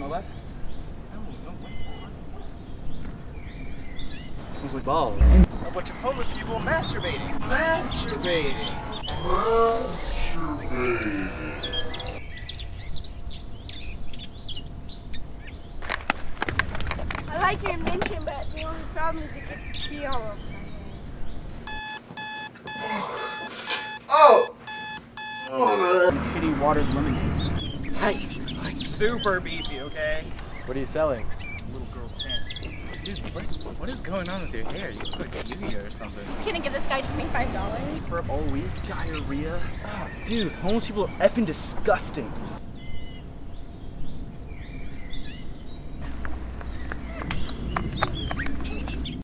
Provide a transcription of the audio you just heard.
Smell that? No, wait. Smells like balls. A bunch of homeless people masturbating. I like your invention, but the only problem is it gets pee all over my hand. Oh! Shitty watered lemon juice. Hey! Super beefy, okay? What are you selling? Little girl's pants. Dude, what is going on with your hair? You look like Yuya or something. Can I give this guy $25? For a whole week? Diarrhea? Dude, homeless people are effing disgusting.